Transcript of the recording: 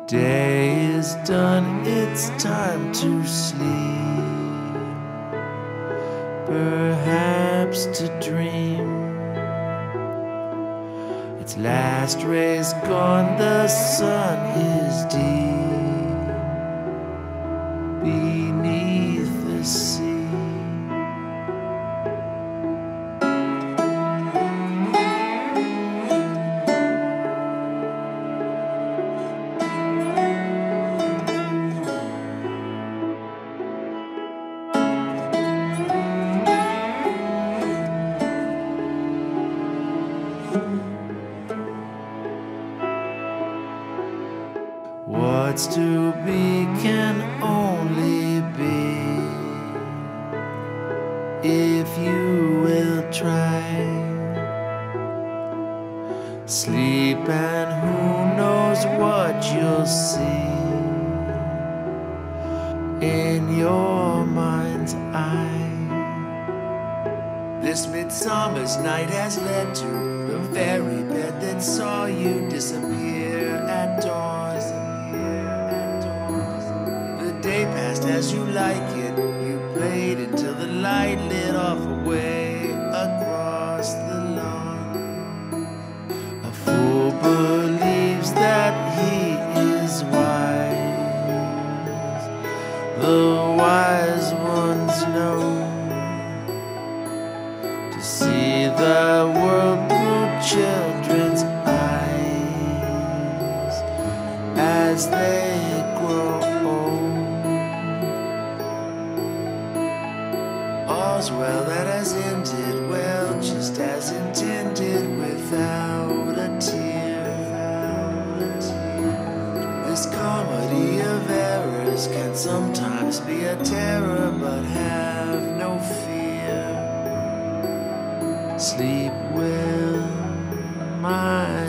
Day is done, it's time to sleep, perhaps to dream. Its last rays gone, the sun is deep beneath the sea. What's to be can only be if you will try. Sleep and who knows what you'll see in your mind's eye. This midsummer's night has led to the very bed that saw you disappear at dawn. Day passed as you like it. You played until the light lit off away across the lawn. A fool believes that he is wise. The wise ones know to see the world through children's eyes as they grow old. All's well that has ended well, just as intended, without a tear. This comedy of errors can sometimes be a terror, but have no fear. Sleep well, my